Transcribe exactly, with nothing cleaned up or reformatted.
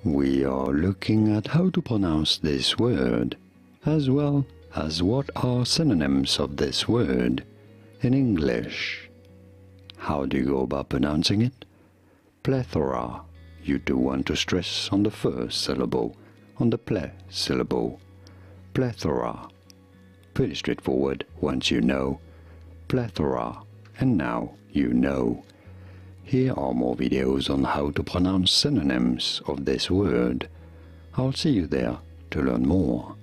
we are looking at how to pronounce this word, as well as what are synonyms of this word in English. How do you go about pronouncing it? Plethora. You do want to stress on the first syllable, on the ple syllable. Plethora. Pretty straightforward once you know. Plethora. And now you know. Here are more videos on how to pronounce synonyms of this word. I'll see you there to learn more.